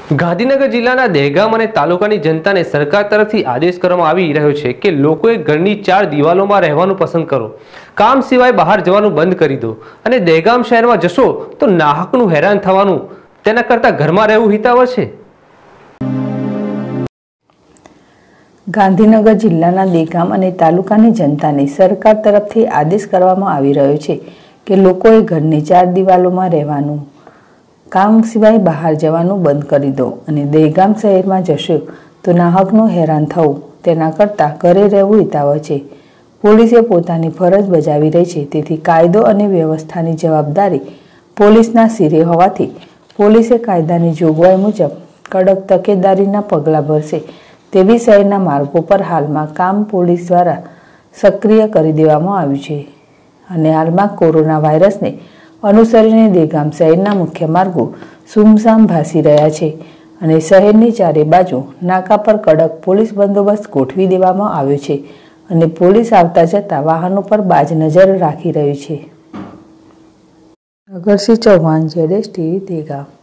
ગાંધીનગર જિલ્લાના દહેગામ અને તાલુકાની જનતાને સરકાર તરફથી આદેશ કરવામાં આવી રહ્યો છે કે લોકોએ ઘરની 4 દિવાલોમાં રહેવાનું પસંદ કરો, કામ સિવાય બહાર જવાનું બંધ કરી દો અને દહેગામ શહેરમાં જશો તો નાહકનું હેરાન થવાનું, તેના કરતાં ઘરમાં રહેવું હિતાવહ છે। ગાંધીનગર જિલ્લાના દહેગામ અને તાલુકાની જનતાને સરકાર તરફથી આદેશ કરવામાં આવી રહ્યો છે કે લોકોએ ઘરની 4 દિવાલોમાં રહેવાનું, કામ સિવાય બહાર જવાનું બંધ કરી દો અને દહેગામ શહેરમાં જશો તો નાહકનું હેરાન થવું, તેના કરતાં ઘરે રહેવું હિતાવહ છે। પોલીસે પોતાની ફરજ બજાવી રહી છે, તેથી કાયદો અને વ્યવસ્થાની જવાબદારી પોલીસના સિરે હોવાથી પોલીસે કાયદાની જોગવાઈ મુજબ કડક તકેદારીના પગલાં ભરશે તેવી શહેરના માર્ગો પર હાલમાં કામ પોલીસ દ્વારા સક્રિય કરી દેવામાં આવ્યું છે અને હાલમાં કોરોના વાયરસને અનુસરીને દહેગામ શહેરના મુખ્ય માર્ગો સુમસામ ભાસી રહ્યા છે અને શહેરની ચારે બાજુ નાકા પર કડક પોલીસ બંદોબસ્ત ગોઠવી દેવામાં આવ્યો છે અને પોલીસ આવતા જતા વાહનો પર બાજ નજર રાખી રહ્યું છે। અગરસિંહ ચૌહાણ, ZSTV, દહેગામ।